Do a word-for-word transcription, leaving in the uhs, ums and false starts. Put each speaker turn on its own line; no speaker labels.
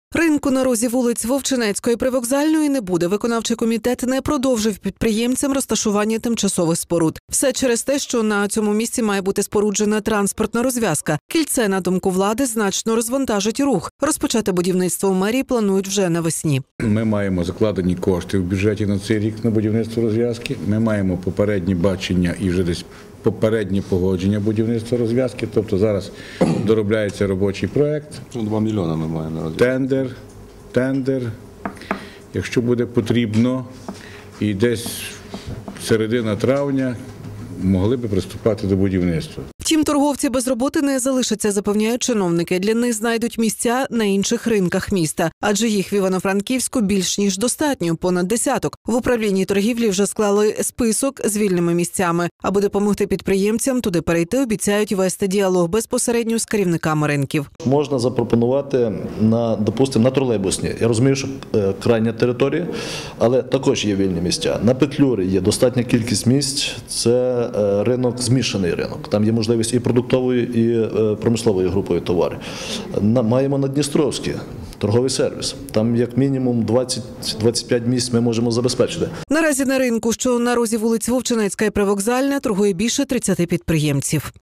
Ринку на розі вулиць Вовчинецької і Привокзальної не буде. Виконавчий комітет не продовжив підприємцям розташування тимчасових споруд. Все через те, що на цьому місці має бути споруджена транспортна розв'язка. Кільце, на думку влади, значно розвантажить рух. Розпочати будівництво в мерії планують вже навесні.
Ми маємо закладені кошти в бюджеті на цей рік на будівництво розв'язки. Ми маємо попередні бачення і вже десь попереднє погодження будівництва розв'язки. Тобто зараз доробляється робочий проєкт.
Два мільйони ми маємо на розв'язку.
Тендер, тендер, якщо буде потрібно, і десь середина травня могли би приступати до будівництва.
Втім, торговці без роботи не залишаться, запевняють чиновники. Для них знайдуть місця на інших ринках міста. Адже їх в Івано-Франківську більш ніж достатньо, понад десяток. В управлінні торгівлі вже склали список з вільними місцями. Аби допомогти підприємцям туди перейти, обіцяють вести діалог безпосередньо з керівниками ринків.
Можна запропонувати, на, допустимо, на тролейбусні. Я розумію, що е, крайня територія, але також є вільні місця. На Петлюрі є достатня кількість місць. Це е, ринок, змішаний ринок. Там є можливість і продуктової, і е, промислової групою товарів. На, маємо на Дністровській торговий сервіс. Там як мінімум двадцять - двадцять п'ять місць ми можемо забезпечити.
Наразі на ринку, що на розі вулиць Вовчинецька і Привокзальна, торгує більше тридцяти підприємців.